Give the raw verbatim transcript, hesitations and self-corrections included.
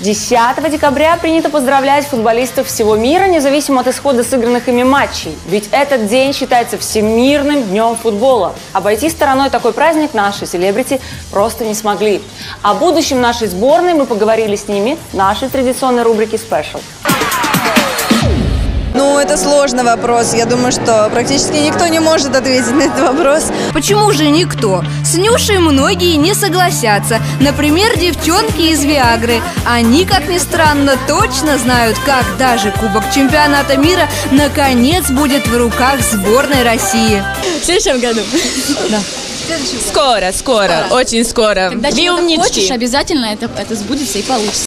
десятого декабря принято поздравлять футболистов всего мира, независимо от исхода сыгранных ими матчей. Ведь этот день считается Всемирным днем футбола. Обойти стороной такой праздник наши селебрити просто не смогли. О будущем нашей сборной мы поговорили с ними в нашей традиционной рубрике «Спешл». Ну, это сложный вопрос. Я думаю, что практически никто не может ответить на этот вопрос. Почему же никто? С Нюшей многие не согласятся. Например, девчонки из Виагры. Они, как ни странно, точно знают, как даже Кубок Чемпионата мира наконец будет в руках сборной России. В следующем году. Да. Скоро, скоро, скоро, очень скоро. Когда чего-то хочешь, обязательно это, это сбудется и получится.